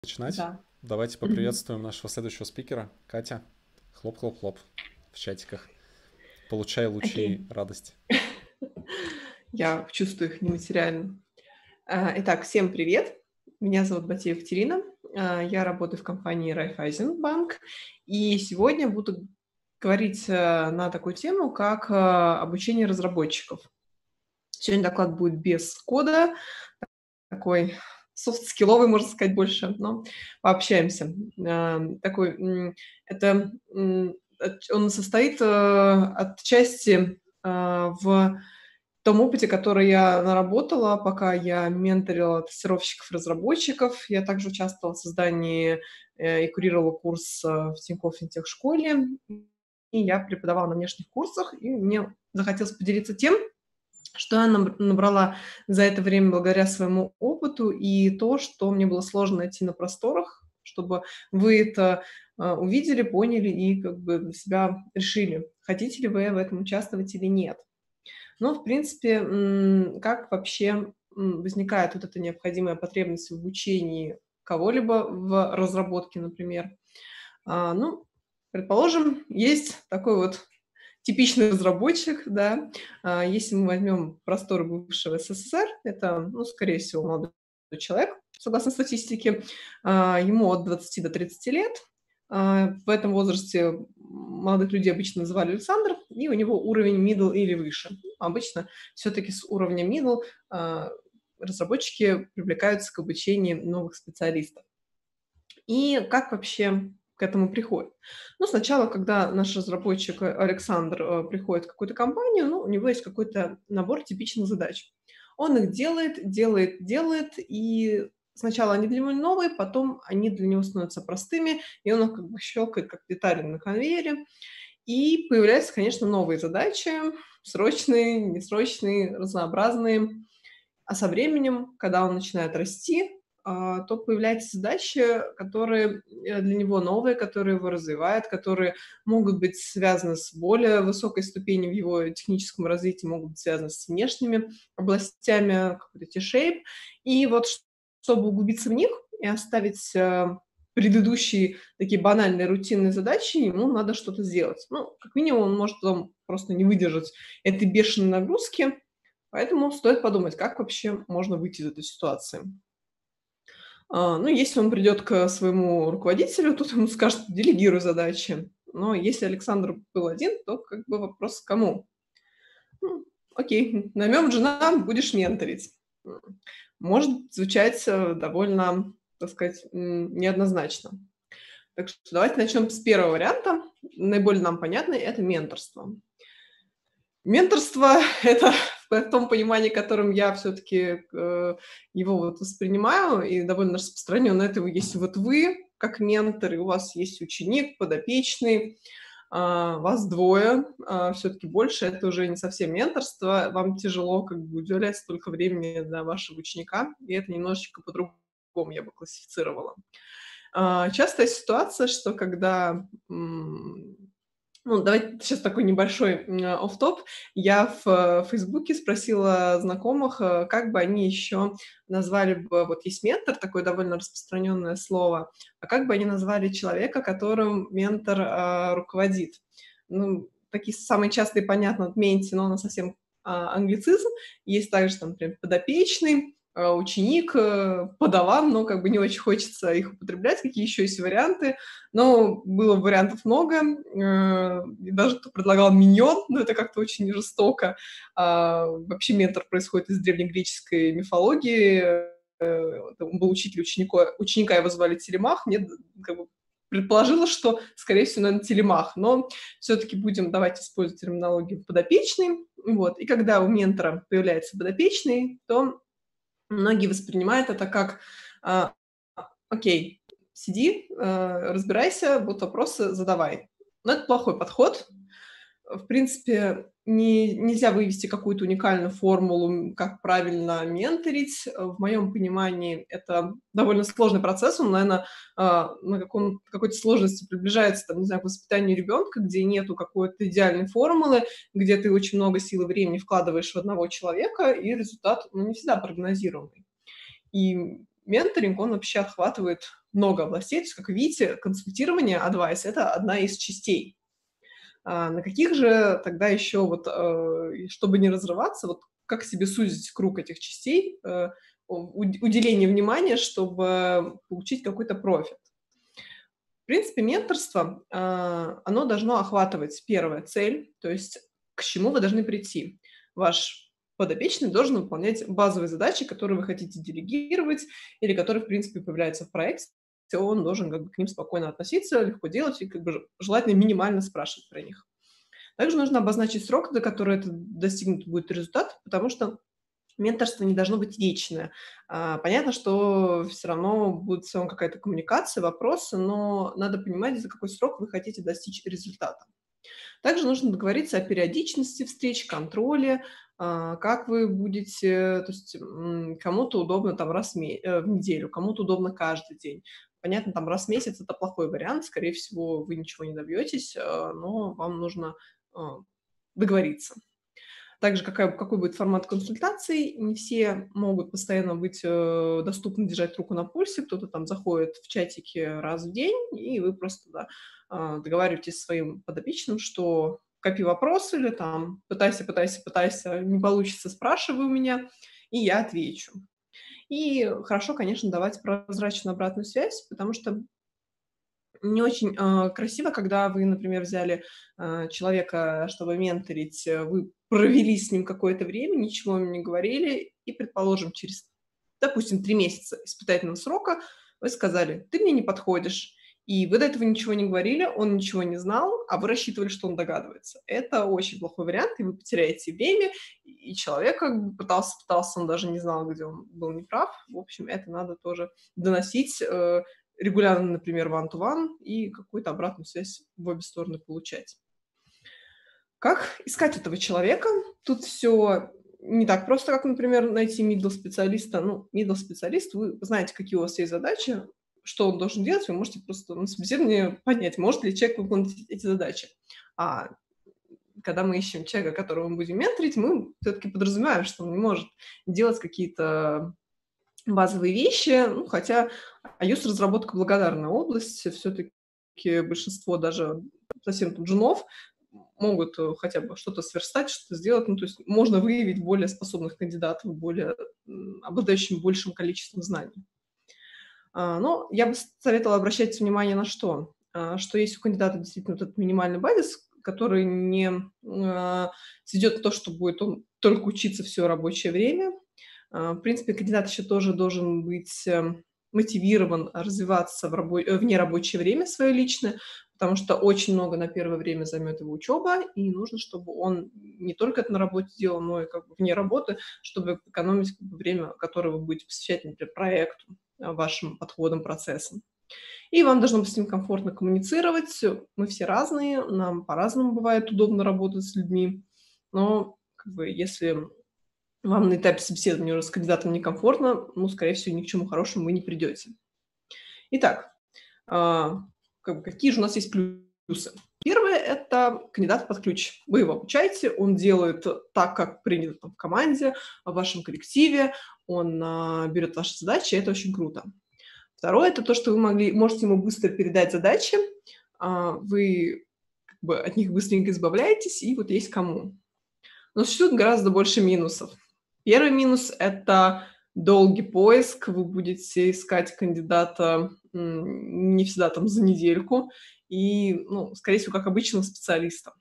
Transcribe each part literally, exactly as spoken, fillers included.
Начинать. Да. Давайте Мгм. поприветствуем нашего следующего спикера, Катя. Хлоп-хлоп-хлоп в чатиках. Получай лучи Окей. радости. Я чувствую их нематериально. А, Итак, всем привет. Меня зовут Батеева Екатерина. А, Я работаю в компании Райффайзенбанк. И сегодня буду говорить э, на такую тему, как э, обучение разработчиков. Сегодня доклад будет без кода, такой софт-скилловый, можно сказать, больше, но пообщаемся. А, Такой, м, это, м, от- он состоит э, отчасти а, в том опыте, который я наработала, пока я менторила тестировщиков-разработчиков. Я также участвовала в создании э, и курировала курс э, в Тинькофф Финтех-школе. И я преподавала на внешних курсах, и мне захотелось поделиться тем, что я наб- набрала за это время благодаря своему опыту, и то, что мне было сложно найти на просторах, чтобы вы это э, увидели, поняли и как бы для себя решили, хотите ли вы в этом участвовать или нет. Ну, в принципе, м, как вообще м, возникает вот эта необходимая потребность в обучении кого-либо в разработке, например? А, ну, предположим, есть такой вот типичный разработчик, да. А, если мы возьмем просторы бывшего СССР, это, ну, скорее всего, молодой человек, согласно статистике, а, ему от двадцати до тридцати лет. А, в этом возрасте молодых людей обычно называли Александр, и у него уровень middle или выше. Ну, обычно все-таки с уровня middle а, разработчики привлекаются к обучению новых специалистов. И как вообще к этому приходит? Ну, сначала, когда наш разработчик э, Александр э, приходит в какую-то компанию, ну, у него есть какой-то набор типичных задач. Он их делает, делает, делает, и сначала они для него новые, потом они для него становятся простыми, и он их как бы щелкает, как детали на конвейере. И появляются, конечно, новые задачи, срочные, несрочные, разнообразные. А со временем, когда он начинает расти, а, то появляются задачи, которые э, для него новые, которые его развивают, которые могут быть связаны с более высокой ступенью в его техническом развитии, могут быть связаны с внешними областями, какой-то T-shape. И вот ш- чтобы углубиться в них и оставить э, предыдущие такие банальные рутинные задачи, ему надо что-то сделать. Ну, как минимум, он может потом просто не выдержать этой бешеной нагрузки, поэтому стоит подумать, как вообще можно выйти из этой ситуации. А, ну, если он придет к своему руководителю, тот ему скажет: "Делегируй задачи". Но если Александр был один, то как бы вопрос кому? Ну, окей, наймем джуна, будешь менторить. М, Может звучать э, довольно, так сказать, м, неоднозначно. Так что давайте начнем с первого варианта. Наиболее нам понятный — это менторство. Менторство — это в том понимании, которым я все-таки э, его вот воспринимаю, и довольно распространенно это есть вот вы, как ментор, и у вас есть ученик, подопечный, а, вас двое, все-таки больше, это уже не совсем менторство, вам тяжело как бы уделять столько времени для вашего ученика, и это немножечко по-другому я бы классифицировала. А, Частая ситуация, что когда м, ну, давайте сейчас такой небольшой м, а, офф-топ. Я в э, "Фейсбуке" спросила знакомых, э, как бы они еще назвали бы, вот есть ментор, такое довольно распространенное слово, а как бы они назвали человека, которым ментор, а, руководит. Ну, такие самые частые, понятно, вот менти, но он совсем, а, англицизм. Есть также там, например, подопечный, а, ученик, э, подаван, но как бы не очень хочется их употреблять. Какие еще есть варианты? Но было вариантов много. Э, и даже кто предлагал миньон, но это как-то очень жестоко. А, вообще ментор происходит из древнегреческой мифологии. Э, он был учитель ученика, ученика его звали Телемах. Мне как бы предположила, что, скорее всего, наверное, Телемах. Но все-таки будем давайте использовать терминологию подопечный. Вот. И когда у ментора появляется подопечный, то многие воспринимают это как а, окей, сиди, э, разбирайся, будут вопросы — задавай. Но это плохой подход. В принципе, не нельзя вывести какую-то уникальную формулу, как правильно менторить. Э, в моем понимании это довольно сложный процесс. Он, наверно, а, на каком какой-то сложности приближается, там, не знаю, к воспитанию ребенка, где нету какой-то идеальной формулы, где ты очень много сил и времени вкладываешь в одного человека, и результат, ну, не всегда прогнозируемый. И менторинг, он вообще охватывает много областей. То есть, как вы видите, консультирование, advice — это одна из частей. А на каких же тогда еще, вот, э, чтобы не разрываться, вот как себе сузить круг этих частей, э, уд- уделение внимания, чтобы получить какой-то профит? В принципе, менторство, а, оно должно охватывать, первая цель, то есть к чему вы должны прийти. Ваш подопечный должен выполнять базовые задачи, которые вы хотите делегировать или которые, в принципе, появляются в проекте. Он должен как бы к ним спокойно относиться, легко делать и как бы желательно минимально спрашивать про них. Также нужно обозначить срок, до которого это достигнут будет результат, потому что менторство не должно быть вечное. А, понятно, что все равно будет всё равно какая-то коммуникация, вопросы, но надо понимать, за какой срок вы хотите достичь результата. Также нужно договориться о периодичности встреч, контроле, а, как вы будете, то есть, м, кому-то удобно там раз в ме э, в неделю, кому-то удобно каждый день. Понятно, там раз в месяц — это плохой вариант, скорее всего, вы ничего не добьетесь, а, но вам нужно, а, договориться. Также какая какой будет формат консультаций. Не все могут постоянно быть, э, доступны, держать руку на пульсе. Кто-то там заходит в чатики раз в день, и вы просто, да, а, договариваетесь со своим подопечным, что копи вопросы или там пытайся, пытайся, пытайся, не получится — спрашивай у меня, и я отвечу. И хорошо, конечно, давать прозрачную обратную связь, потому что не очень, а, красиво, когда вы, например, взяли, а, человека, чтобы менторить, э, вы провели с ним какое-то время, ничего ему не говорили, и, предположим, через, допустим, три месяца испытательного срока вы сказали: «Ты мне не подходишь». И вы до этого ничего не говорили, он ничего не знал, а вы рассчитывали, что он догадывается. Это очень плохой вариант, и вы потеряете время, и человек как бы пытался пытался, он даже не знал, где он был неправ. В общем, это надо тоже доносить, э, регулярно, например, one-to-one, и какую-то обратную связь в обе стороны получать. Как искать этого человека? Тут все не так просто, как, например, найти middle-специалиста. Ну, middle-специалист, вы знаете, какие у вас есть задачи, что он должен делать, вы можете просто на собеседовании понять, может ли человек выполнить эти задачи. А когда мы ищем человека, которого мы будем менторить, мы все-таки подразумеваем, что он не может делать какие-то базовые вещи, ну, хотя iOS-разработка — благодарная область, все-таки большинство даже совсем тут джунов могут э, хотя бы что-то сверстать, что-то сделать, ну, то есть можно выявить более способных кандидатов, более м, обладающими большим количеством знаний. А, но я бы советовала обращать внимание на что? А, что есть у кандидата действительно вот этот минимальный базис, который не а, сведет в то, что будет он только учиться все рабочее время. А, в принципе, кандидат еще тоже должен быть эм, мотивирован развиваться в рабо- э, в нерабочее время свое личное, потому что очень много на первое время займет его учеба, и нужно, чтобы он не только это на работе делал, но и как бы вне работы, чтобы экономить как бы время, которое вы будете посвящать, например, проекту, а, вашим подходам, процессам. И вам должно быть с ним комфортно коммуницировать. Мы все разные, нам по-разному бывает удобно работать с людьми, но как бы если вам на этапе собеседования уже с кандидатом некомфортно, ну, скорее всего, ни к чему хорошему вы не придете. Итак, а, как бы какие же у нас есть плюсы? Первое — это кандидат под ключ. Вы его обучаете, он делает так, как принято там в команде, в вашем коллективе, он а, берет ваши задачи, и это очень круто. Второе — это то, что вы могли, можете ему быстро передать задачи, а, вы как бы от них быстренько избавляетесь, и вот есть кому. Но существует гораздо больше минусов. Первый минус — это долгий поиск. Вы будете искать кандидата м, не всегда там за недельку и, ну, скорее всего, как обычного специалиста.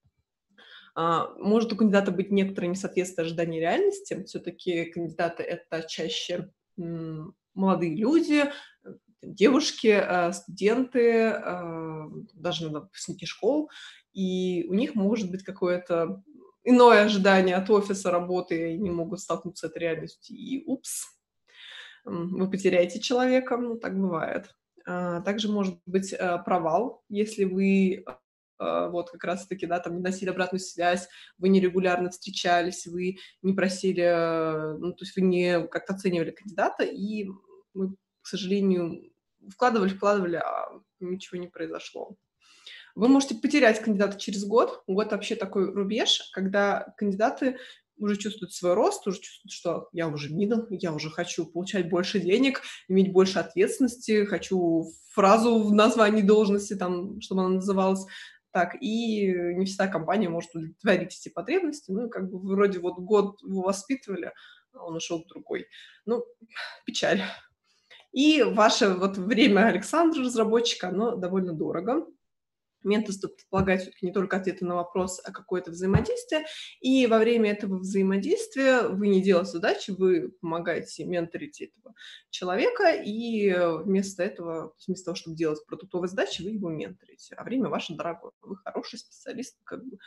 А, может у кандидата быть некоторое несоответствие ожиданий реальности. Все-таки кандидаты — это чаще м, молодые люди, э, девушки, э, студенты, э, даже иногда выпускники школ, и у них может быть какое-то иное ожидание от офиса, работы, и они могут столкнуться с этой реальностью, и упс, м, вы потеряете человека, ну, так бывает. А, также может быть э, провал, если вы э, вот как раз-таки, да, там не носили обратную связь, вы нерегулярно встречались, вы не просили, э, ну, то есть вы не как-то оценивали кандидата, и мы, к сожалению, вкладывали, вкладывали, а ничего не произошло. Вы можете потерять кандидата через год. Год вообще такой рубеж, когда кандидаты уже чувствует свой рост, уже чувствует, что я уже middle, я уже хочу получать больше денег, иметь больше ответственности, хочу фразу в названии должности, там, чтобы она называлась так, и не всегда компания может удовлетворить эти потребности, ну, и как бы вроде вот год его воспитывали, а он ушел к другой. Ну, печаль. И ваше вот время Александра, разработчика, оно довольно дорого. Менторство предполагает все-таки не только ответы на вопрос, а какое-то взаимодействие. И во время этого взаимодействия вы не делаете задачи, вы помогаете менторить этого человека, и вместо этого, вместо того, чтобы делать продуктовые задачи, вы его менторите. А время ваше дорогое. Вы хороший специалист, как бы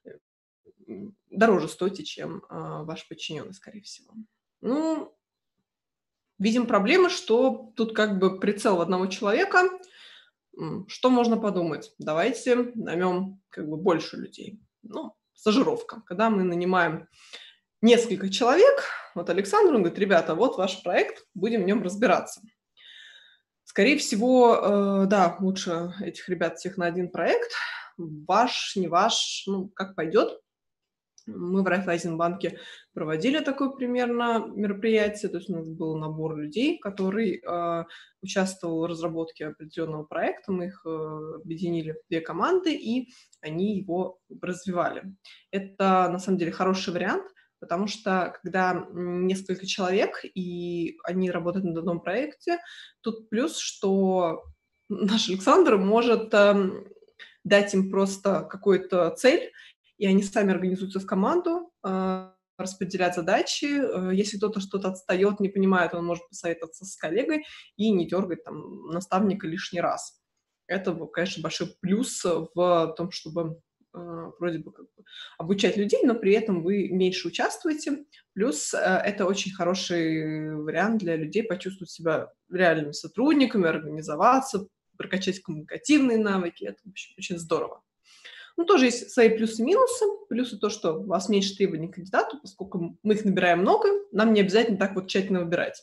дороже стоите, чем а, ваш подчиненный, скорее всего. Ну, видим проблемы, что тут как бы прицел одного человека. Что можно подумать? Давайте наймем как бы больше людей. Ну, стажировка. Когда мы нанимаем несколько человек, вот Александр, он говорит, ребята, вот ваш проект, будем в нем разбираться. Скорее всего, э, да, лучше этих ребят всех на один проект. Ваш, не ваш, ну, как пойдет. Мы в Райффайзенбанке проводили такое примерно мероприятие, то есть у нас был набор людей, который э, участвовал в разработке определенного проекта, мы их э, объединили в две команды, и они его развивали. Это, на самом деле, хороший вариант, потому что когда несколько человек, и они работают над одном проекте, тут плюс, что наш Александр может э, дать им просто какую-то цель, и они сами организуются в команду, э, распределят задачи. Э, если кто-то что-то отстает, не понимает, он может посоветоваться с коллегой и не дергать там наставника лишний раз. Это, конечно, большой плюс в том, чтобы э, вроде бы, как бы обучать людей, но при этом вы меньше участвуете. Плюс э, это очень хороший вариант для людей почувствовать себя реальными сотрудниками, организоваться, прокачать коммуникативные навыки. Это вообще очень здорово. Ну, тоже есть свои плюсы и минусы. Плюсы то, что у вас меньше требований к кандидату, поскольку мы их набираем много, нам не обязательно так вот тщательно выбирать.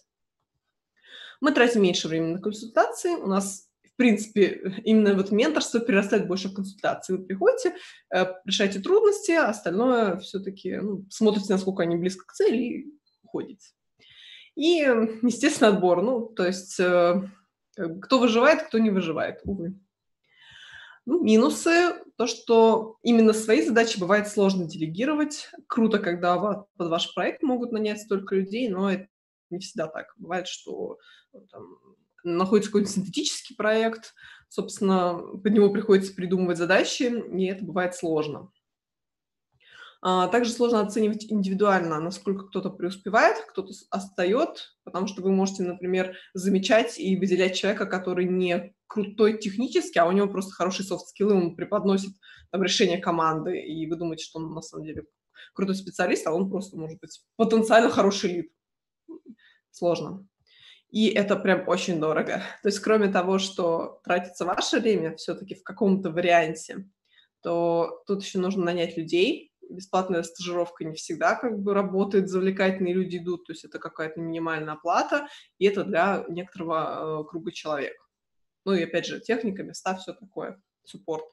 Мы тратим меньше времени на консультации. У нас, в принципе, именно вот менторство перерастает больше в консультации. Вы приходите, решаете трудности, а остальное все-таки ну, смотрите, насколько они близко к цели, и уходите. И, естественно, отбор. Ну, то есть, кто выживает, кто не выживает, увы. Ну, минусы – то, что именно свои задачи бывает сложно делегировать. Круто, когда под ваш проект могут нанять столько людей, но это не всегда так. Бывает, что там, находится какой-то синтетический проект, собственно, под него приходится придумывать задачи, и это бывает сложно. Также сложно оценивать индивидуально, насколько кто-то преуспевает, кто-то отстает, потому что вы можете, например, замечать и выделять человека, который не крутой технически, а у него просто хорошие софт-скиллы, он преподносит там, решение команды, и вы думаете, что он на самом деле крутой специалист, а он просто может быть потенциально хороший лид. Сложно. И это прям очень дорого. То есть кроме того, что тратится ваше время все-таки в каком-то варианте, то тут еще нужно нанять людей. Бесплатная стажировка не всегда как бы работает, завлекательные люди идут, то есть это какая-то минимальная оплата, и это для некоторого э, круга человек. Ну и опять же, техника, места, все такое, суппорт.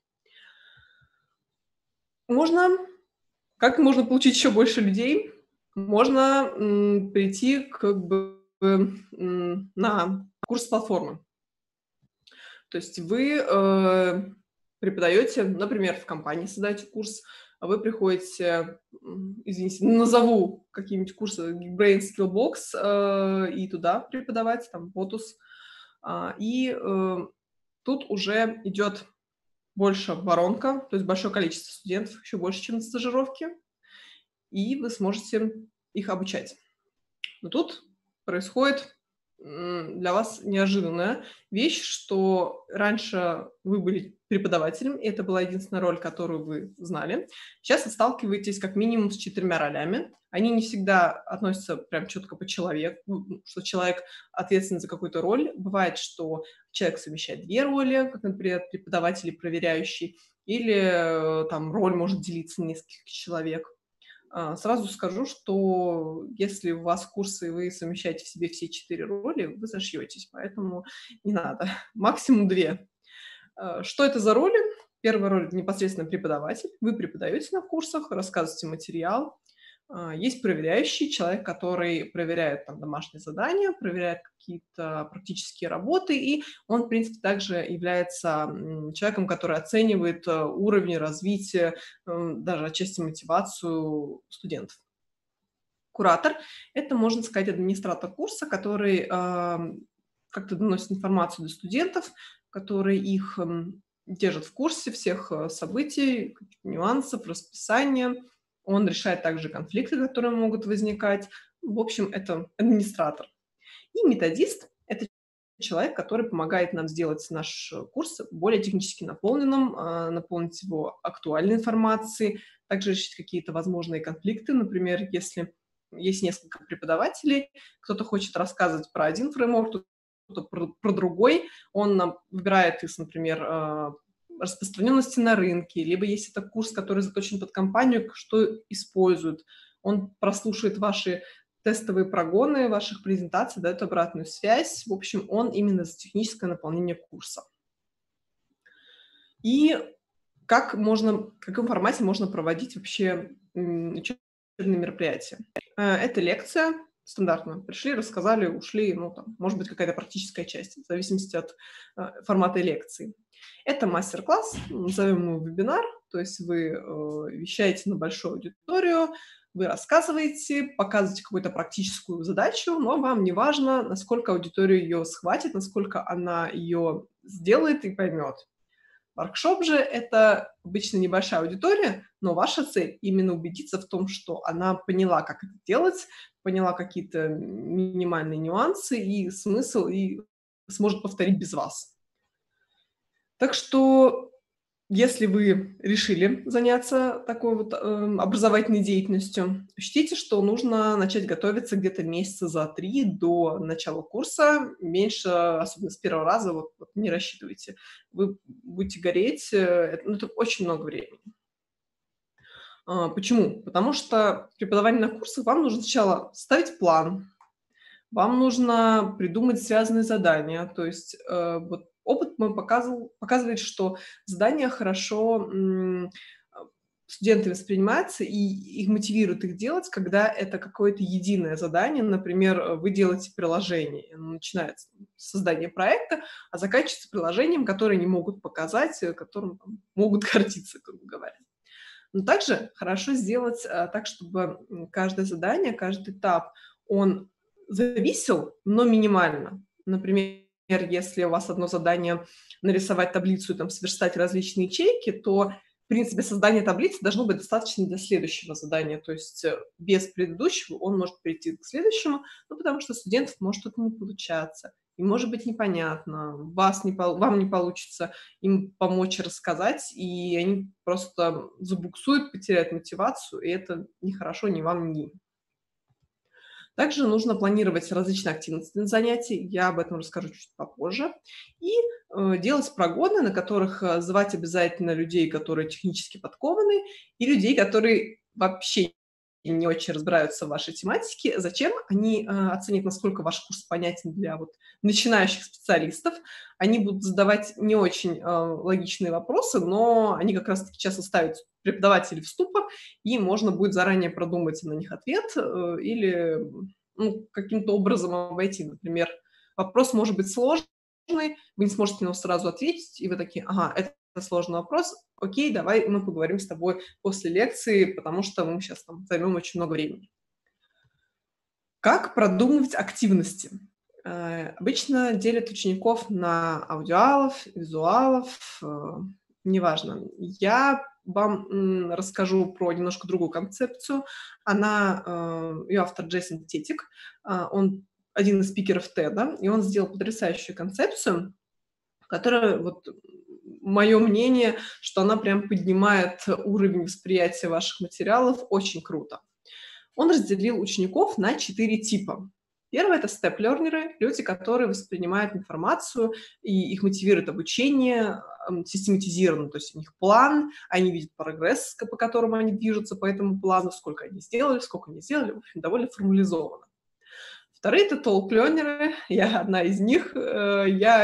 Можно, как можно получить еще больше людей? Можно м, прийти как бы м, на курс платформы. То есть вы э, преподаете, например, в компании создаете курс, а вы приходите, извините, назову какие-нибудь курсы Geekbrains, Skillbox, э, и туда преподавать, там, Potus. Э, и э, тут уже идет больше воронка, то есть большое количество студентов, еще больше, чем на стажировке, и вы сможете их обучать. Но тут происходит для вас неожиданная вещь, что раньше вы были преподавателем, и это была единственная роль, которую вы знали. Сейчас вы сталкиваетесь как минимум с четырьмя ролями. Они не всегда относятся прям четко по человеку, что человек ответственен за какую-то роль. Бывает, что человек совмещает две роли, как, например, преподаватель и проверяющий, или там роль может делиться на нескольких человек. Сразу скажу, что если у вас курсы, и вы совмещаете в себе все четыре роли, вы зашьетесь, поэтому не надо. Максимум две. Что это за роли? Первая роль – непосредственно преподаватель. Вы преподаете на курсах, рассказываете материал, А, Есть проверяющий человек, который проверяет там домашние задания, проверяет какие-то практические работы, и он, в принципе, также является м, человеком, который оценивает э, уровень развития, м, даже отчасти мотивацию студентов. Куратор — это, можно сказать, администратор курса, который ам, как-то доносит информацию до студентов, который их м, держит в курсе всех э, событий, каких-то нюансов, расписания. Он решает также конфликты, которые могут возникать. В общем, это администратор. И методист — это человек, который помогает нам сделать наш э, курс более технически наполненным, а, наполнить его актуальной информацией, также решить какие-то возможные конфликты. Например, если есть несколько преподавателей, кто-то хочет рассказывать про один фреймворк, кто-то про, про другой, он нам выбирает из, например, а, распространенности на рынке, либо если это курс, который заточен под компанию, что используют. Он прослушает ваши тестовые прогоны ваших презентаций, дает обратную связь. В общем, он именно за техническое наполнение курса. И как можно, в каком формате можно проводить вообще м, учебные мероприятия? Э, Это лекция стандартно. Пришли, рассказали, ушли, ну, там, может быть, какая-то практическая часть, в зависимости от э, формата лекции. Это мастер-класс, назовем его вебинар, то есть вы э, вещаете на большую аудиторию, вы рассказываете, показываете какую-то практическую задачу, но вам не важно, насколько аудитория ее схватит, насколько она ее сделает и поймет. Воркшоп же — это обычно небольшая аудитория, но ваша цель именно убедиться в том, что она поняла, как это делать, поняла какие-то минимальные нюансы и смысл, и сможет повторить без вас. Так что, если вы решили заняться такой вот эм, образовательной деятельностью, учтите, что нужно начать готовиться где-то месяца за три до начала курса. Меньше, особенно с первого раза, вот, вот не рассчитывайте. Вы будете гореть, э, это, ну, это очень много времени. А, почему? Потому что преподавание на курсах вам нужно сначала ставить план, вам нужно придумать связанные задания. То есть э, вот опыт мой показывал, показывает, что задания хорошо м, а, студентами воспринимаются и их мотивирует их делать, когда это какое-то единое задание. Например, э, вы делаете приложение, и оно начинается с создания проекта, а заканчивается приложением, которое они могут показать, э, которым там, могут гордиться, грубо говоря. Но также хорошо сделать а, так, чтобы м, каждое задание, каждый этап, он зависел, но минимально. Например, если у вас одно задание — нарисовать таблицу и там сверстать различные ячейки, то, в принципе, создание таблицы должно быть достаточно для следующего задания. То есть э, без предыдущего он может перейти к следующему, ну, потому что студентов может что-то не получаться, и может быть непонятно, вас не, пол- вам не получится им помочь рассказать, и они просто забуксуют, потеряют мотивацию, и это не хорошо ни вам, ни им. Также нужно планировать различные активности на занятии, я об этом расскажу чуть попозже, и э, делать прогоны, на которых э, звать обязательно людей, которые технически подкованы, и людей, которые вообще не очень разбираются в вашей тематике. Зачем? Они э, оценят, насколько ваш курс понятен для вот начинающих специалистов. Они будут задавать не очень э, логичные вопросы, но они как раз-таки часто ставят преподавателей в ступор, и можно будет заранее продумать на них ответ э, или ну, каким-то образом обойти. Например, вопрос может быть сложный, вы не сможете на него сразу ответить, и вы такие: ага, это сложный вопрос, окей, давай мы поговорим с тобой после лекции, потому что мы сейчас там займем очень много времени. Как продумывать активности? Э, Обычно делят учеников на аудиалов, визуалов, э, неважно. Я вам м, расскажу про немножко другую концепцию. Она, э, ее автор Джейсон Тетик, а, он один из спикеров теда, и он сделал потрясающую концепцию, которая, вот, мое мнение, что она прям поднимает уровень восприятия ваших материалов очень круто. Он разделил учеников на четыре типа. Первый — это степ-лернеры, люди, которые воспринимают информацию, и их мотивирует обучение эм, систематизированно, то есть у них план, они видят прогресс, по которому они движутся по этому плану, сколько они сделали, сколько не сделали, в общем, довольно формализованно. Вторые — это толк-лернеры, я одна из них, э, я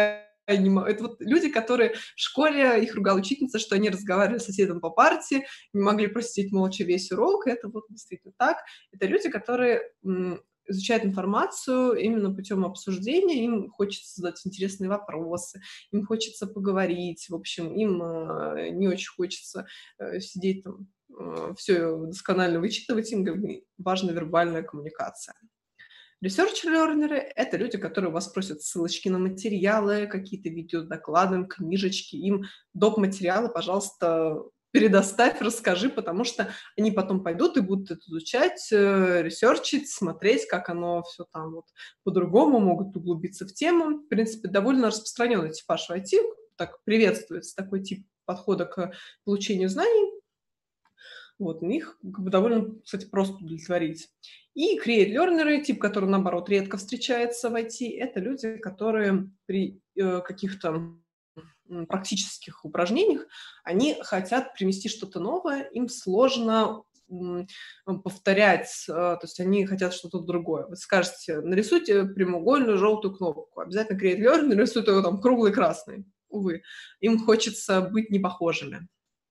не мо Это вот люди, которые в школе, их ругала учительница, что они разговаривали с соседом по парте, не могли просидеть молча весь урок. Это вот действительно так. Это люди, которые, м, изучают информацию именно путем обсуждения. Им хочется задать интересные вопросы, им хочется поговорить. В общем, им, э, не очень хочется, э, сидеть там, э, всё досконально вычитывать. Им как бы важна вербальная коммуникация. Research-лернеры — это люди, которые у вас просят ссылочки на материалы, какие-то видеодоклады, книжечки. Им доп. Материалы, пожалуйста, предоставь, расскажи, потому что они потом пойдут и будут это изучать, э, ресерчить, смотреть, как оно всё там вот по-другому, могут углубиться в тему. В принципе, довольно распространенный типаж в ай ти. Так приветствуется такой тип подхода к получению знаний. Вот, их как бы довольно, кстати, просто удовлетворить. И create-лернеры, тип, который, наоборот, редко встречается в ай ти, это люди, которые при, э, каких-то, м, практических упражнениях, они хотят привнести что-то новое, им сложно, м, повторять, э, то есть они хотят что-то другое. Вы скажете: "Нарисуйте прямоугольную желтую кнопку". Обязательно create-лернер нарисует её там круглой красной. Увы, им хочется быть непохожими.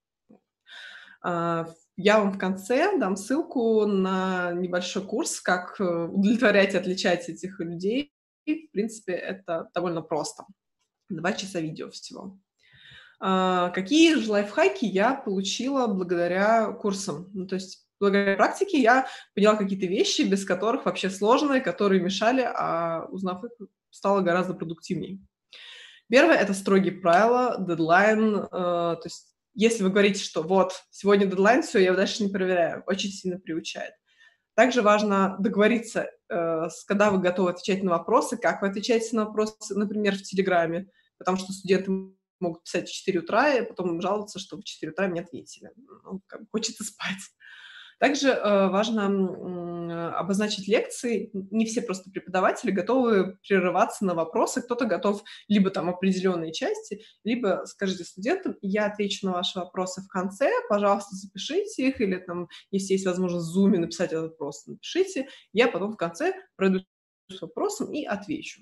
А, я вам в конце дам ссылку на небольшой курс, как, э, удовлетворять и отличать этих людей. И, в принципе, это довольно просто. два часа видео всего. А, какие же лайфхаки я получила благодаря курсам? Ну, то есть благодаря практике я поняла какие-то вещи, без которых вообще сложно, и которые мешали, а узнав их, стало гораздо продуктивней. Первое — это строгие правила, дедлайн. Э, то есть если вы говорите, что вот сегодня дедлайн, всё, я его дальше не проверяю, очень сильно приучает. Также важно договориться, э, с когда вы готовы отвечать на вопросы, как вы отвечаете на вопросы, например, в "Телеграме", потому что студенты могут писать в четыре утра и потом жаловаться, что в четыре утра им не ответили. Ну, как бы хочется спать. Также, э, важно, м, обозначить лекции. Н не все просто преподаватели готовы прерываться на вопросы. Кто-то готов либо там определенные части, либо скажите студентам: "Я отвечу на ваши вопросы в конце, пожалуйста, запишите их". Или там, если есть возможность в зуме написать этот вопрос, напишите. Я потом в конце пройдусь с вопросом и отвечу.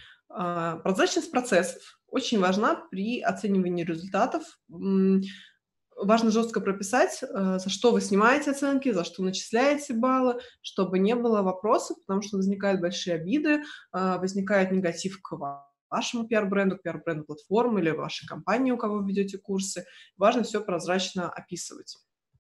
А, прозрачность процессов очень важна при оценивании результатов. М, важно жестко прописать, э, за что вы снимаете оценки, за что начисляете баллы, чтобы не было вопросов, потому что возникают большие обиды, а, возникает негатив к вашему пиар-бренду, к пиар-бренду платформы или вашей компании, у кого вы ведете курсы. Важно всё прозрачно описывать.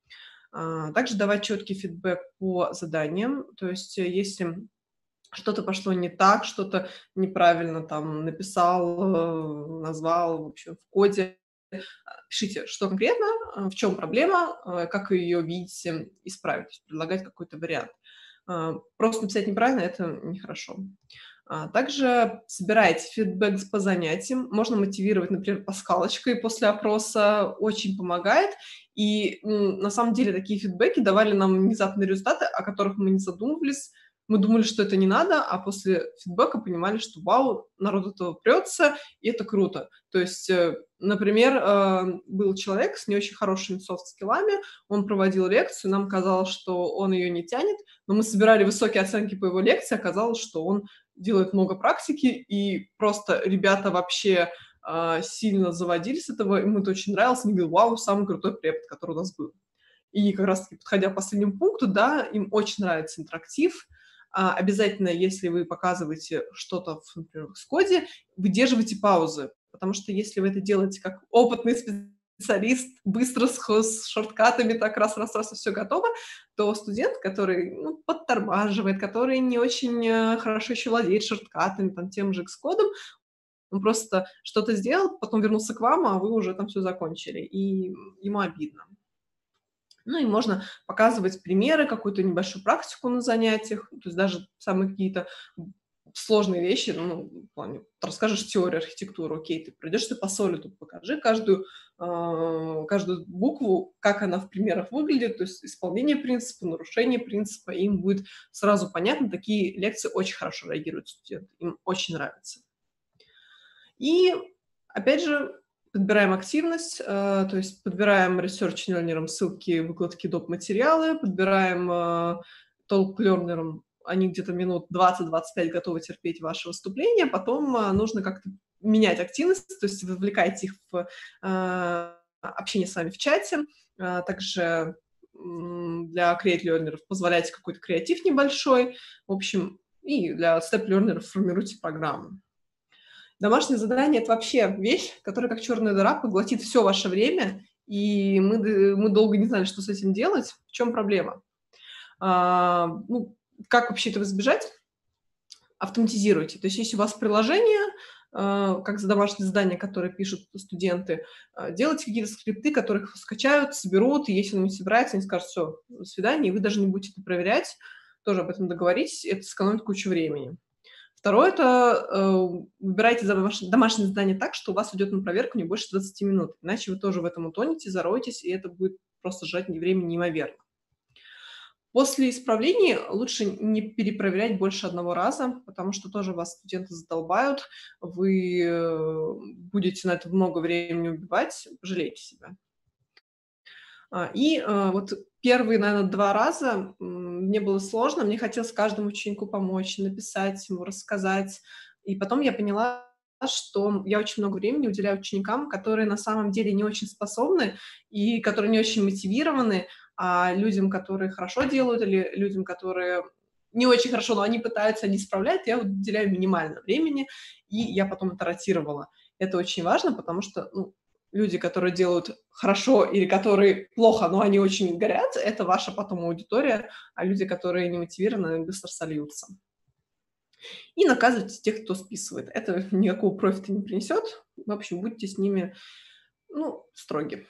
А, также давать четкий фидбэк по заданиям. То есть если что-то пошло не так, что-то неправильно там написал, э, назвал, в общем, в коде, пишите, что конкретно, э, в чём проблема, э, как вы её видите, исправить, то есть предлагать какой-то вариант. А, просто написать неправильно — это нехорошо. А, также собирайте фидбэк с по занятиям. Можно мотивировать, например, пасхалочкой после опроса. Очень помогает. И, м, на самом деле такие фидбэки давали нам внезапные результаты, о которых мы не задумывались. Мы думали, что это не надо, а после фидбэка понимали, что вау, народ этого прется, и это круто. То есть, э, например, э, был человек с не очень хорошими софт-скиллами, он проводил лекцию, нам казалось, что он её не тянет, но мы собирали высокие оценки по его лекции, оказалось, что он делает много практики, и просто ребята вообще, а, сильно заводились от этого, им это очень нравилось. Они говорят: "Вау, самый крутой препод, который у нас был". И как раз таки, подходя к последнему пункту, да, им очень нравится интерактив. А, обязательно, если вы показываете что-то в, например, в Xcode, выдерживайте паузы, потому что если вы это делаете как опытный специалист, быстро с хо с шорткатами, так раз раз раз и всё готово, то студент, который, ну, подтормаживает, который не очень, э, хорошо еще владеет шорткатами, там, тем же Xcode, он просто что-то сделал, потом вернулся к вам, а вы уже там всё закончили, и, м, ему обидно. Ну и можно показывать примеры, какую-то небольшую практику на занятиях, то есть даже самые какие-то, м, сложные вещи, ну, в плане, ты расскажешь теорию архитектуры, окей, ты пройдешься по Solid, покажи каждую, а, каждую букву, как она в примерах выглядит, то есть исполнение принципа, нарушение принципа, и им будет сразу понятно. Такие лекции очень хорошо реагируют студенты, им очень нравится. И опять же подбираем активность, э, то есть подбираем research-лернерам ссылки, выкладки, доп. Материалы, подбираем, э, talk-лернерам, они где-то минут двадцать двадцать пять готовы терпеть ваше выступление, потом, э, нужно как-то менять активность, то есть вовлекаете их в э, общение с вами в чате, а также для create-learnerов позволяете какой-то креатив небольшой, в общем, и для step-learnerов формируйте программу. Домашнее задание — это вообще вещь, которая как черная дыра поглотит все ваше время, и мы, мы долго не знали, что с этим делать. В чем проблема? А, ну, как вообще этого избежать? Автоматизируйте. То есть если у вас приложение, а, как за домашнее задание, которые пишут студенты, а, делайте какие-то скрипты, которых скачают, соберут, и если оно не собирается, они скажут: все, до свидания, и вы даже не будете это проверять, тоже об этом договоритесь, это сэкономит кучу времени. Второе — это э, выбирайте домашнее, домашнее задание так, что у вас идет на проверку не больше двадцати минут, иначе вы тоже в этом утонете, зароетесь, и это будет просто жать времени неимоверно. После исправлений лучше не перепроверять больше одного раза, потому что тоже вас студенты задолбают, вы будете на это много времени убивать, пожалейте себя. И э, вот первые, наверное, два раза мне было сложно, мне хотелось каждому ученику помочь, написать ему, рассказать. И потом я поняла, что я очень много времени уделяю ученикам, которые на самом деле не очень способны и которые не очень мотивированы, а людям, которые хорошо делают, или людям, которые не очень хорошо, но они пытаются, они справляют, я уделяю минимально времени, и я потом это ротировала. Это очень важно, потому что, ну, люди, которые делают хорошо или которые плохо, но они очень горят, это ваша потом аудитория, а люди, которые не мотивированы, быстро сольются. И наказывайте тех, кто списывает. Это никакого профита не принесет. В общем, будьте с ними, ну, строги.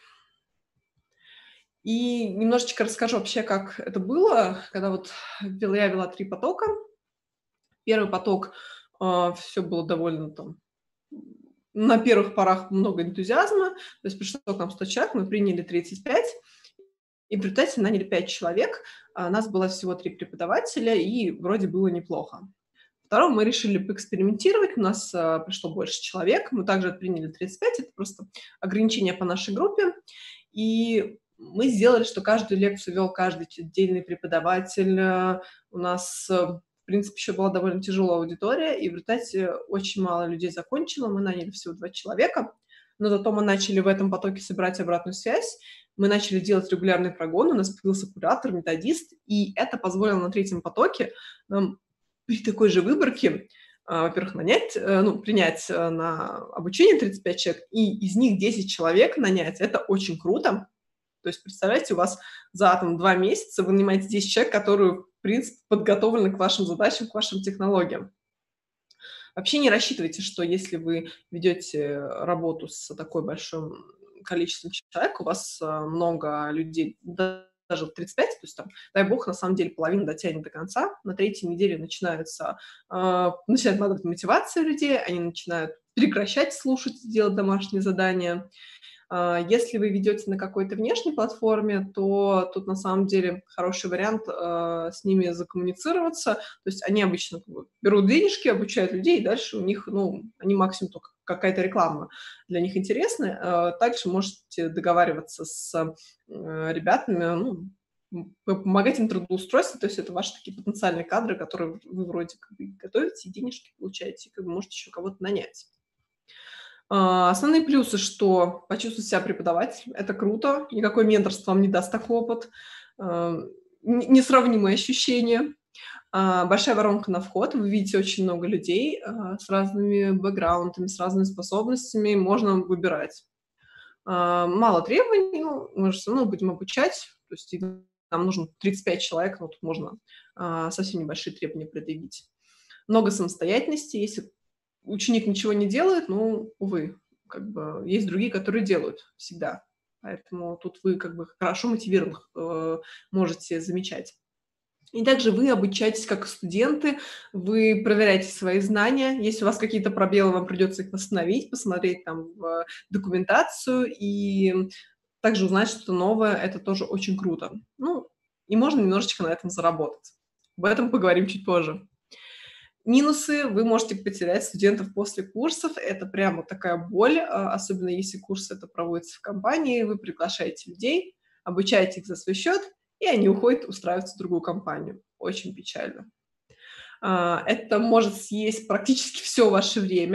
И немножечко расскажу вообще, как это было, когда вот я вела три потока. Первый поток, э, все было довольно там... На первых порах много энтузиазма, то есть пришло к нам сто человек, мы приняли тридцать пять, и в результате наняли пять человек, а нас было всего три преподавателя, и вроде было неплохо. Втором мы решили поэкспериментировать, у нас а, пришло больше человек, мы также приняли тридцать пять, это просто ограничение по нашей группе, и мы сделали, что каждую лекцию вел каждый отдельный преподаватель, у нас... В принципе, еще была довольно тяжелая аудитория, и в результате очень мало людей закончило. Мы наняли всего два человека, но зато мы начали в этом потоке собирать обратную связь. Мы начали делать регулярный прогон, у нас появился куратор, методист, и это позволило на третьем потоке нам при такой же выборке, во-первых, нанять, ну, принять на обучение тридцать пять человек, и из них десять человек нанять. Это очень круто. То есть, представляете, у вас за там, два месяца вы нанимаете десять человек, которые, в принципе, подготовлены к вашим задачам, к вашим технологиям. Вообще не рассчитывайте, что если вы ведете работу с такой большим количеством человек, у вас много людей, даже тридцать пять, то есть там, дай бог, на самом деле половина дотянет до конца. На третьей неделе начинается, э, начинает падать мотивация людей, они начинают прекращать слушать, делать домашние задания. Если вы ведете на какой-то внешней платформе, то тут на самом деле хороший вариант э, с ними закоммуницироваться. То есть они обычно берут денежки, обучают людей, и дальше у них, ну, они максимум только какая-то реклама для них интересная. Э, также можете договариваться с э, ребятами, ну, помогать им трудоустройству, то есть это ваши такие потенциальные кадры, которые вы вроде как бы готовите, и денежки получаете, и как бы можете еще кого-то нанять. Основные плюсы, что почувствовать себя преподавателем, это круто, никакой менторство вам не даст такой опыт, несравнимые ощущения, большая воронка на вход, вы видите очень много людей с разными бэкграундами, с разными способностями, можно выбирать. Мало требований, ну, мы же все равно будем обучать, то есть нам нужно тридцать пять человек, но тут можно совсем небольшие требования предъявить. Много самостоятельности, если ученик ничего не делает, ну, увы, как бы есть другие, которые делают всегда. Поэтому тут вы как бы хорошо мотивированных э, можете замечать. И также вы обучаетесь как студенты, вы проверяете свои знания. Если у вас какие-то пробелы, вам придется их восстановить, посмотреть там в документацию и также узнать что-то новое. Это тоже очень круто. Ну, и можно немножечко на этом заработать. Об этом поговорим чуть позже. Минусы: вы можете потерять студентов после курсов. Это прямо такая боль, особенно если курс это проводится в компании, вы приглашаете людей, обучаете их за свой счет, и они уходят устраиваться в другую компанию. Очень печально. Это может съесть практически все ваше время.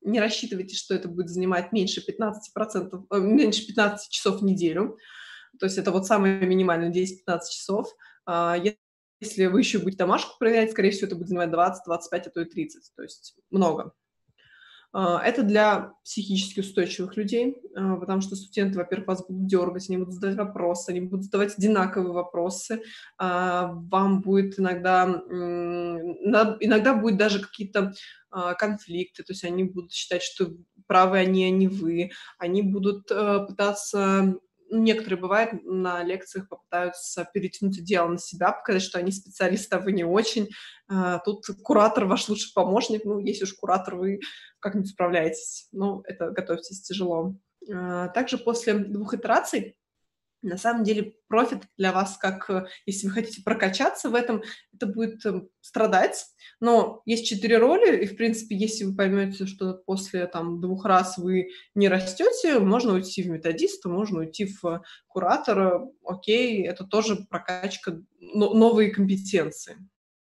не рассчитывайте, что это будет занимать меньше пятнадцати процентов, э, меньше пятнадцати часов в неделю. То есть это вот самое минимальное десять-пятнадцать часов. А, если вы еще будете домашку проверять, скорее всего, это будет занимать двадцать-двадцать пять, а то и тридцать. То есть много. А, Это для психически устойчивых людей, а, потому что студенты, во-первых, вас будут дергать, они будут задавать вопросы, они будут задавать одинаковые вопросы. А, Вам будет иногда, м, на- иногда будет даже какие-то а, конфликты, то есть они будут считать, что правы они, а не вы. Они будут э, пытаться, ну, некоторые, бывает, на лекциях попытаются перетянуть дело на себя, показать, что они специалисты, а вы не очень. А, Тут куратор ваш лучший помощник, ну, если уж куратор, вы как-нибудь справляетесь. Ну, это готовьтесь, тяжело. А, Также после двух итераций, на самом деле, профит для вас, как э, если вы хотите прокачаться в этом, это будет э, страдать. Но есть четыре роли, и, в принципе, если вы поймете, что после там, двух раз вы не растете, можно уйти в методиста, можно уйти в куратора. Окей, это тоже прокачка, но- новые компетенции.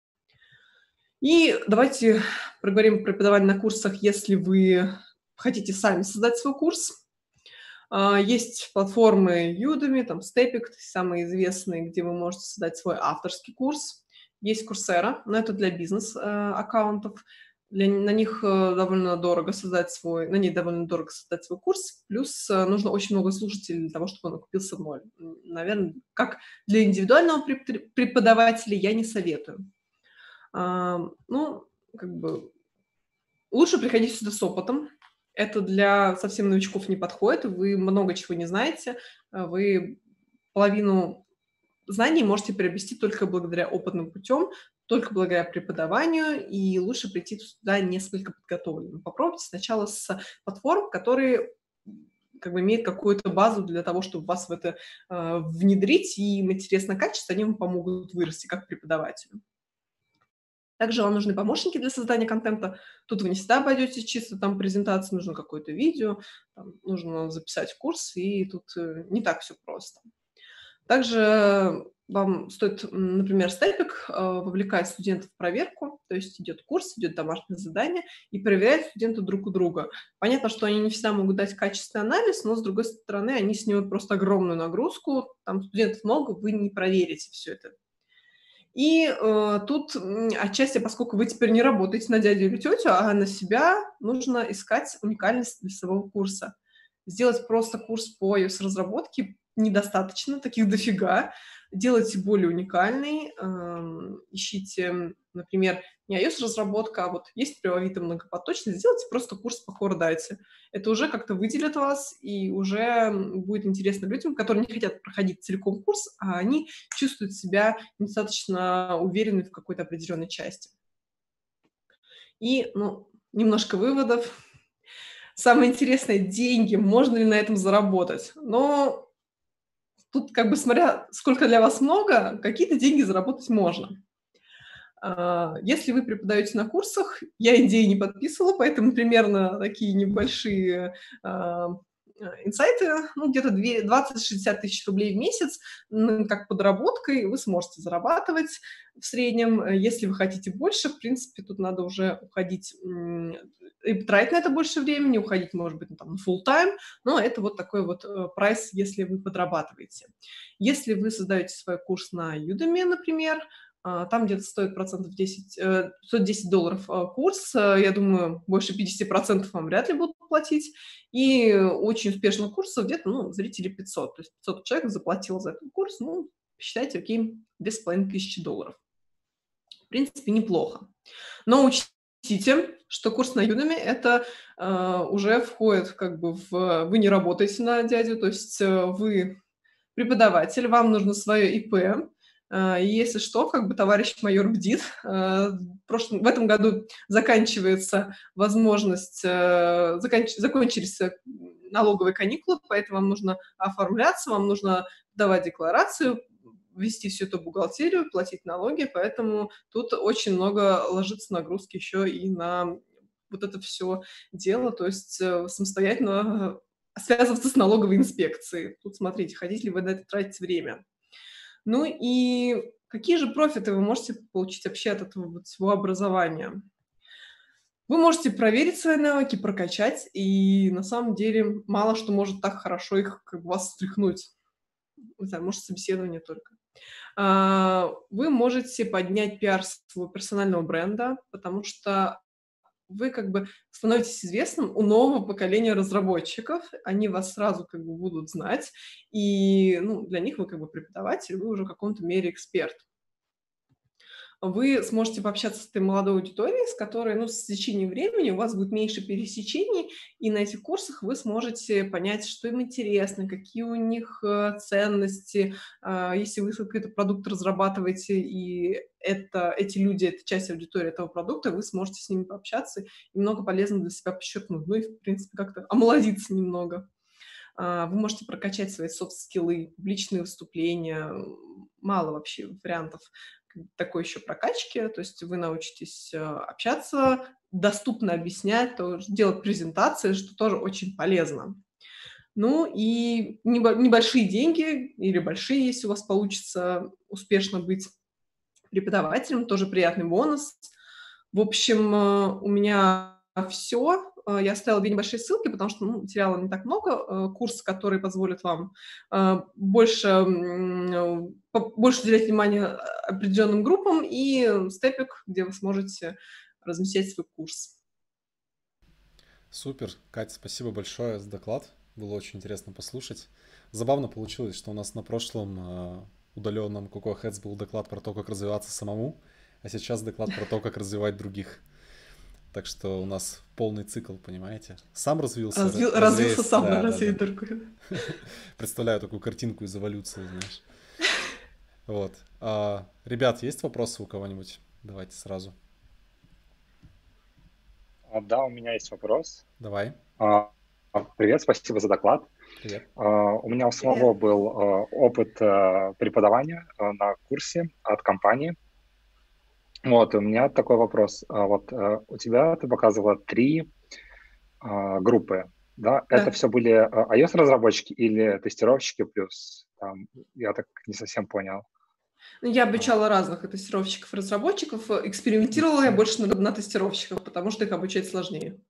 И давайте проговорим про преподавание на курсах, если вы хотите сами создать свой курс. А, Есть платформы Udemy, там Stepik, самые известные, где вы можете создать свой авторский курс. Есть Coursera, но это для бизнес-аккаунтов. Для, на них э, довольно дорого создать свой, на ней довольно дорого создать свой курс, плюс э, нужно очень много слушателей для того, чтобы он окупился в ноль. Наверное, как для индивидуального преп- преподавателя я не советую. А, ну, как бы лучше приходить сюда с опытом. Это для совсем новичков не подходит. Вы много чего не знаете. а Вы половину знаний можете приобрести только благодаря опытным путем, только благодаря преподаванию, и лучше прийти сюда несколько подготовленным. Попробуйте сначала с платформ, которые как бы имеют какую-то базу для того, чтобы вас в это э, внедрить, и им интересно качество, они вам помогут вырасти как преподавателю. Также вам нужны помощники для создания контента. Тут вы не всегда обойдетесь чисто там презентации, нужно какое-то видео, там, нужно записать курс, и тут э, не так все просто. Также вам стоит, м, например, Степик э, вовлекать студентов в проверку, то есть идет курс, идет домашнее задание, и проверяют студенты друг у друга. Понятно, что они не всегда могут дать качественный анализ, но, с другой стороны, они снимут просто огромную нагрузку, там студентов много, вы не проверите все это. И э, тут м, отчасти, поскольку вы теперь не работаете на дядю или тетю, а на себя, нужно искать уникальность для своего курса. Сделать просто курс по iOS-разработке недостаточно, таких дофига. Делайте более уникальный, эм, ищите, например, не iOS-разработка, а вот есть при Авито многопоточность, сделайте просто курс по Core Data. Это уже как-то выделит вас и уже м, будет интересно людям, которые не хотят проходить целиком курс, а они чувствуют себя недостаточно уверены в какой-то определенной части. И, ну, немножко выводов. Самое интересное — деньги. Можно ли на этом заработать? Но тут, как бы, смотря сколько для вас много, какие-то деньги заработать можно. А, Если вы преподаете на курсах, я идеи не подписывала, поэтому примерно такие небольшие а, а, инсайты, ну, где-то две- двадцать-шестьдесят тысяч рублей в месяц, м, как подработкой вы сможете зарабатывать в среднем. Э, Если вы хотите больше, в принципе, тут надо уже уходить м, и тратить на это больше времени, уходить, может быть, ну, там, на full time, но это вот такой вот э, прайс, если вы подрабатываете. Если вы создаете свой курс на Udemy, например, а, там где-то стоит процентов десять, э, сто десять долларов а, курс. Э, Я думаю, больше пятьдесят процентов вам вряд ли будут платить. И очень успешных курсов где-то, ну, зрителей пятьсот. То есть пятьсот человек заплатил за этот курс, ну, считайте, окей, две с половиной тысячи долларов. В принципе, неплохо. Но учтите, что курс на Udemy — это э, уже входит как бы в... Вы не работаете на дядю, то есть э, вы преподаватель, вам нужно свое ИП. э, И если что, как бы товарищ майор бдит. Э, В, прошлом, в этом году заканчивается возможность, э, заканч- закончились э, налоговые каникулы, поэтому вам нужно оформляться, вам нужно давать декларацию, вести всю эту бухгалтерию, платить налоги, поэтому тут очень много ложится нагрузки еще и на вот это все дело, то есть э, самостоятельно э, связываться с налоговой инспекцией. Тут смотрите, хотите ли вы на это тратить время. Ну и какие же профиты вы можете получить вообще от этого вот всего образования? Вы можете проверить свои навыки, прокачать, и на самом деле мало что может так хорошо их как бы вас встряхнуть. Не знаю, может, собеседование только. А, Вы можете поднять пиар своего персонального бренда, потому что вы как бы становитесь известным у нового поколения разработчиков. Они вас сразу как бы будут знать, и, ну, для них вы как бы преподаватель, вы уже в каком-то мере эксперт. Вы сможете пообщаться с этой молодой аудиторией, с которой, ну, с течением времени у вас будет меньше пересечений, и на этих курсах вы сможете понять, что им интересно, какие у них э, ценности. А, Если вы какой-то продукт разрабатываете, и это, эти люди, это часть аудитории этого продукта, вы сможете с ними пообщаться и много полезного для себя подчеркнуть. Ну и, в принципе, как-то омолодиться немного. А, Вы можете прокачать свои софт-скиллы, публичные выступления, мало вообще вариантов такой еще прокачки, то есть вы научитесь э, общаться, доступно объяснять, тоже делать презентации, что тоже очень полезно. Ну и небо- небольшие деньги или большие, если у вас получится успешно быть преподавателем, тоже приятный бонус. В общем, э, у меня все. Я оставила две небольшие ссылки, потому что, ну, материала не так много. Э, Курс, который позволит вам э, больше, м, э, по- больше уделять внимание э, определенным группам, и степик, где вы сможете разместить свой курс. Супер, Катя, спасибо большое за доклад. Было очень интересно послушать. Забавно получилось, что у нас на прошлом э, удаленном Coco Heads был доклад про то, как развиваться самому, а сейчас доклад про то, как развивать других. Так что у нас полный цикл, понимаете? Сам развился, ра- Развил- развился развеясь. сам на Да, да, развитие да. другой. Представляю такую картинку из эволюции, знаешь. Вот. А, ребят, есть вопросы у кого-нибудь? Давайте сразу. А, Да, у меня есть вопрос. Давай. А, Привет, спасибо за доклад. Привет. А, У меня у самого Привет. был а, опыт а, преподавания а, на курсе от компании. Вот, и у меня такой вопрос. А, Вот а, у тебя ты показывала три а, группы, да? Это Да. все были а, iOS-разработчики или тестировщики плюс? Там, я так не совсем понял. Ну, Я А, обучала разных и тестировщиков, и разработчиков. Экспериментировала я мгм. больше на, на тестировщиках, потому что их обучать сложнее.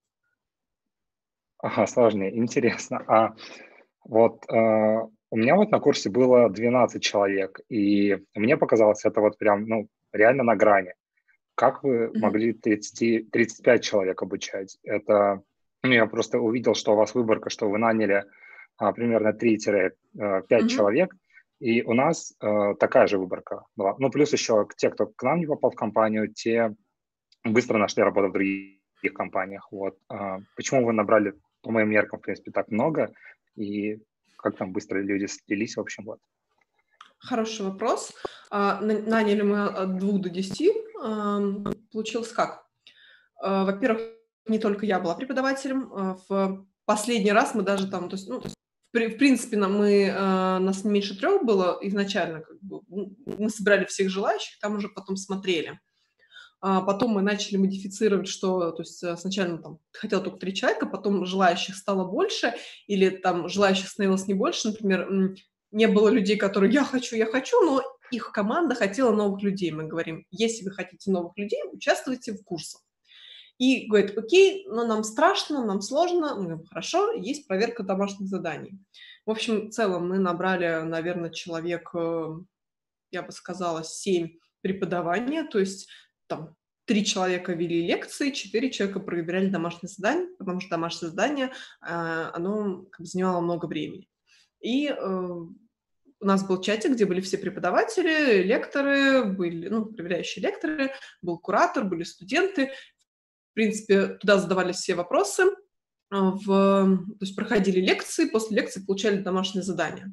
Ага, сложнее, интересно. А вот э, у меня вот на курсе было двенадцать человек, и мне показалось это вот прям, ну, реально на грани. Как вы Мгм. могли тридцать, тридцать пять человек обучать? Это, ну, я просто увидел, что у вас выборка, что вы наняли а, примерно три-пять Мгм. человек, и у нас э, такая же выборка была. Ну, плюс еще те, кто к нам не попал в компанию, те быстро нашли работу в других компаниях. Вот. А почему вы набрали, по моим меркам, в принципе, так много, и как там быстро люди слились, в общем, вот. Хороший вопрос. А, на- Наняли мы от двух до десяти. Ам, Получилось как? А, Во-первых, не только я была преподавателем. а, В последний раз мы даже там, то есть, ну, то есть, в при- в принципе, нам мы, а, нас не меньше трех было изначально, как бы, м, мы собирали всех желающих, там уже потом смотрели. А потом мы начали модифицировать, что, то есть, э, сначала ну, там хотело только три человека, потом желающих стало больше, или там желающих становилось не больше. Например, м, не было людей, которые «я хочу, я хочу», но их команда хотела новых людей. Мы говорим: «Если вы хотите новых людей, участвуйте в курсах». И говорит: «Окей, но нам страшно, нам сложно». Мы говорим: «Хорошо, есть проверка домашних заданий». В общем, в целом мы набрали, наверное, человек, э, я бы сказала, семь преподавания, то есть там три человека вели лекции, четыре человека проверяли домашние задания, потому что домашнее задание, а, оно как бы занимало много времени. И э, у нас был чатик, где были все преподаватели, лекторы, были, ну, проверяющие лекторы, был куратор, были студенты. В принципе, туда задавались все вопросы, а, в, то есть проходили лекции, после лекции получали домашние задания.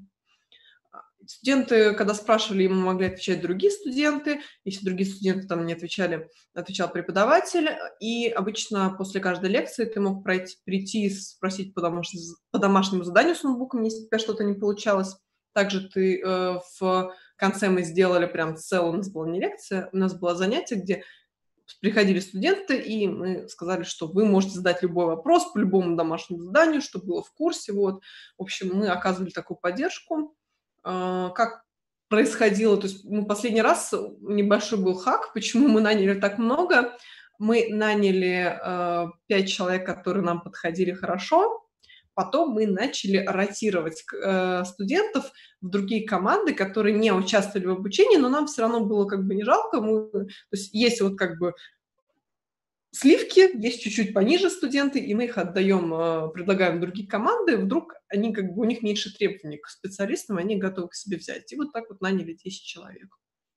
Студенты, когда спрашивали, ему могли отвечать другие студенты. Если другие студенты там не отвечали, отвечал преподаватель. И обычно после каждой лекции ты мог пройти, прийти и спросить по, домашнему, по домашнему заданию с ноутбуком, если у тебя что-то не получалось. Также ты э, в конце мы сделали прям целую, у нас была не лекция, у нас было занятие, где приходили студенты, и мы сказали, что вы можете задать любой вопрос по любому домашнему заданию, что было в курсе. Вот. В общем, мы оказывали такую поддержку. А, Как происходило, то есть ну, последний раз небольшой был хак, почему мы наняли так много. Мы наняли э, пять человек, которые нам подходили хорошо. Потом мы начали ротировать э, студентов в другие команды, которые не участвовали в обучении, но нам все равно было как бы не жалко. Мы, то есть есть вот как бы сливки, есть чуть-чуть пониже студенты, и мы их отдаем, э, предлагаем в другие команды. Вдруг они как бы у них меньше требований к специалистам, они готовы к себе взять. И вот так вот наняли десять человек.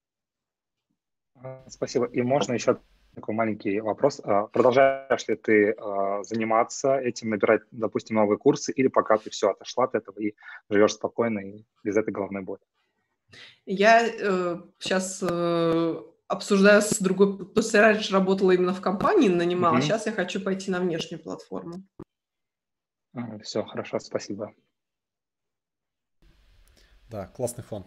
Спасибо. И можно еще такой маленький вопрос. Продолжаешь ли ты заниматься этим, набирать, допустим, новые курсы, или пока ты все отошла от этого и живешь спокойно и без этой головной боли? Я э, сейчас э, обсуждаю с другой... То есть я раньше работала именно в компании, нанимала, а Мгм. сейчас я хочу пойти на внешнюю платформу. Все, хорошо, спасибо. Да, классный фон.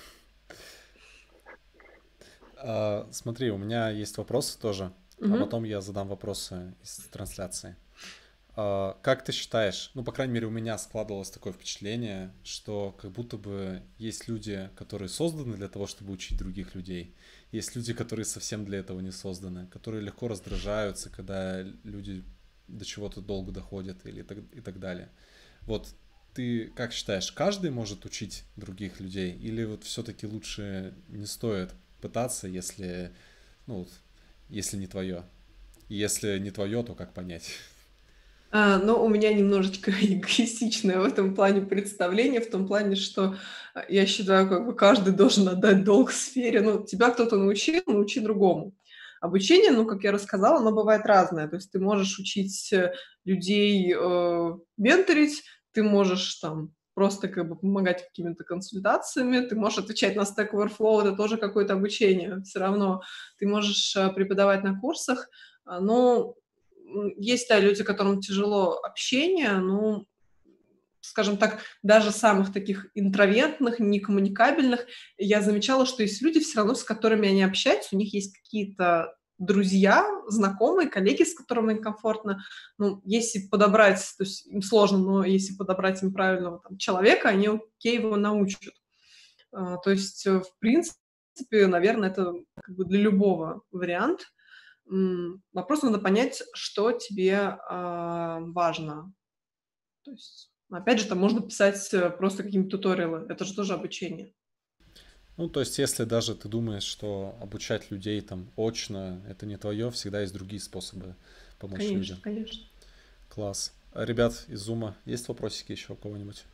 А, смотри, у меня есть вопросы тоже, а Мгм. потом я задам вопросы из трансляции. А, как ты считаешь, ну, по крайней мере, у меня складывалось такое впечатление, что как будто бы есть люди, которые созданы для того, чтобы учить других людей, есть люди, которые совсем для этого не созданы, которые легко раздражаются, когда люди до чего-то долго доходят или так, и так далее. Вот ты как считаешь, каждый может учить других людей, или вот все-таки лучше не стоит пытаться, если, ну, вот, если не твое? И если не твое, то как понять? А, но у меня немножечко эгоистичное в этом плане представление, в том плане, что а, я считаю, как бы каждый должен отдать долг сфере. Ну, тебя кто-то научил, научи другому. Обучение, ну, как я рассказала, оно бывает разное. То есть ты можешь учить э, людей э, менторить, ты можешь там просто как бы помогать какими-то консультациями, ты можешь отвечать на Stack Overflow, это тоже какое-то обучение. Все равно ты можешь э, преподавать на курсах, а, но м, есть, да, люди, которым тяжело общение, ну, скажем так, даже самых таких интровертных, некоммуникабельных, я замечала, что есть люди все равно, с которыми они общаются, у них есть какие-то друзья, знакомые, коллеги, с которыми им комфортно. Ну, если подобрать, то есть им сложно, но если подобрать им правильного там, человека, они окей его научат. А, то есть, э, в принципе, наверное, это как бы для любого вариант. М, вопрос надо понять, что тебе а, важно. То есть, опять же, там можно писать э, просто какие-то туториалы. Это же тоже обучение. Ну, то есть, если даже ты думаешь, что обучать людей там очно, это не твое, всегда есть другие способы помочь Конечно, людям. конечно. Класс. А, ребят из Зума, есть вопросики еще у кого-нибудь?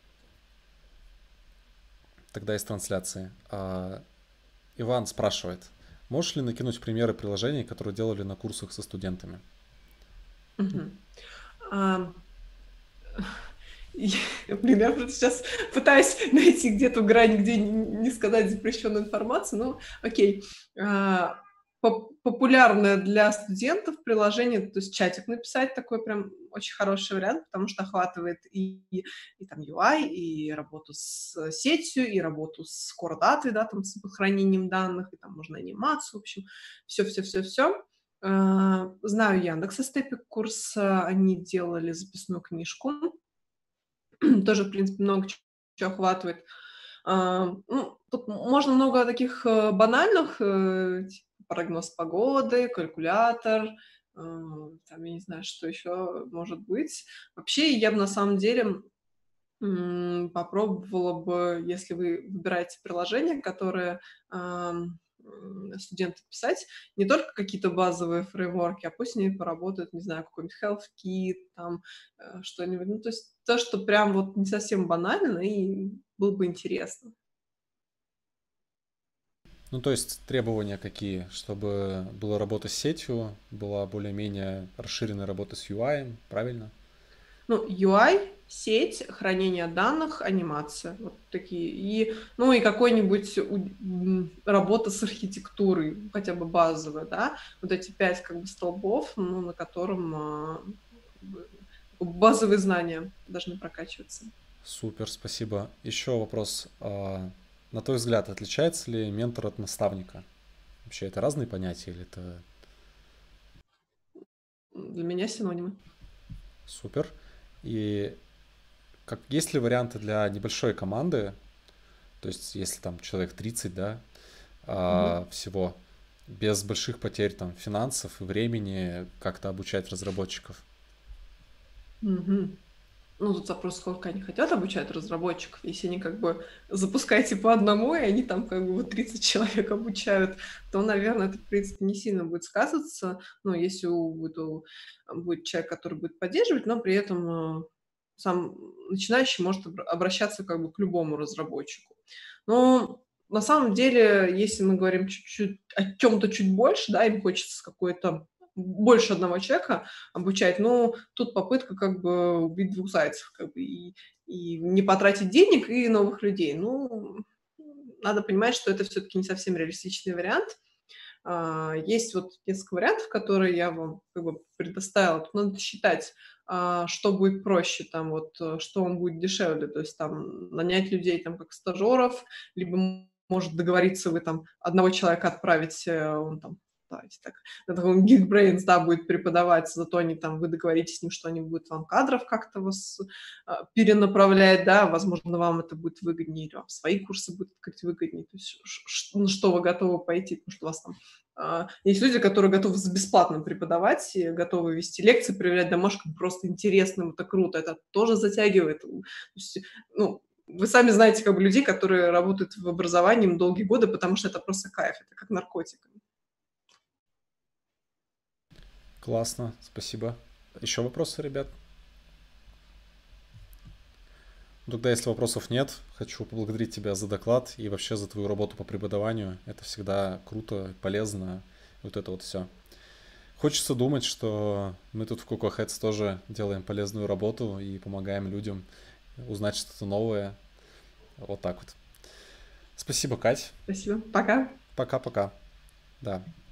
Тогда из трансляции. А, Иван спрашивает, можешь ли накинуть примеры приложений, которые делали на курсах со студентами? Мгм. А, я, блин, я просто сейчас пытаюсь найти где-то грань, где не, не сказать запрещенную информацию, но окей. А, поп- популярное для студентов приложение, то есть чатик написать, такой прям очень хороший вариант, потому что охватывает и, и, и там ю ай, и работу с сетью, и работу с core data, да, там с хранением данных, и там можно анимацию, в общем, все-все-все-все. Знаю Яндекс Степик курс, а, они делали записную книжку, тоже, в принципе, много чего охватывает. А, ну, тут можно много таких э, банальных, э, типа прогноз погоды, калькулятор, э, там, я не знаю, что еще может быть. Вообще, я бы на самом деле м, попробовала бы, если вы выбираете приложение, которое ам, м, студенты писать, не только какие-то базовые фреймворки, а пусть они поработают, не знаю, какой-нибудь HealthKit, там, э, что-нибудь. Ну, то есть то, что прям вот не совсем банально и было бы интересно. Ну, то есть требования какие? Чтобы была работа с сетью, была более-менее расширенная работа с ю ай, правильно? Ну, ю ай, сеть, хранение данных, анимация. Вот такие. И, ну, и какой-нибудь у- м, работа с архитектурой, хотя бы базовая, да. Вот эти пять как бы столбов, ну, на котором а, как бы, базовые знания должны прокачиваться. Супер, спасибо. Еще вопрос. А, на твой взгляд, отличается ли ментор от наставника? Вообще, это разные понятия или это Для меня синонимы. супер? И как, есть ли варианты для небольшой команды, то есть если там человек тридцать, да, Мгм. а, всего, без больших потерь там финансов и времени как-то обучать разработчиков. Мгм. Ну, тут вопрос, сколько они хотят обучать разработчиков. Если они как бы запускаете по одному, и они там как бы вот тридцать человек обучают, то, наверное, это, в принципе, не сильно будет сказываться. Ну, если у, будет, у- будет человек, который будет поддерживать, но при этом э, сам начинающий может обра- обращаться как бы к любому разработчику. Но на самом деле, если мы говорим чуть-чуть о чем-то чуть больше, да, им хочется какой-то больше одного человека обучать, но тут попытка как бы убить двух зайцев, как бы, и, и не потратить денег, и новых людей. Ну, надо понимать, что это все-таки не совсем реалистичный вариант. А, Есть вот несколько вариантов, которые я вам как бы предоставила. Тут надо считать, а, что будет проще, там вот, э, что вам будет дешевле, то есть там нанять людей там как стажеров, либо м- может договориться вы там одного человека отправить, э, он там, давайте так, на таком Geekbrains, да, будет преподавать, зато они там, вы договоритесь с ним, что они будут вам кадров как-то вас а, перенаправлять, да, возможно, вам это будет выгоднее, или вам свои курсы будут открыть выгоднее, то есть ш- ш- на что вы готовы пойти, потому что у вас там а, есть люди, которые готовы за бесплатно преподавать, и готовы вести лекции, проверять домашку, просто интересно, это круто, это тоже затягивает. То есть, ну, вы сами знаете как бы людей, которые работают в образовании долгие годы, потому что это просто кайф, это как наркотик. Классно, спасибо. Еще вопросы, ребят? Ну, тогда, если вопросов нет, хочу поблагодарить тебя за доклад и вообще за твою работу по преподаванию. Это всегда круто, полезно, вот это вот все. Хочется думать, что мы тут в Cocoa Heads тоже делаем полезную работу и помогаем людям узнать что-то новое. Вот так вот. Спасибо, Кать. Спасибо. Пока. Пока-пока. Да.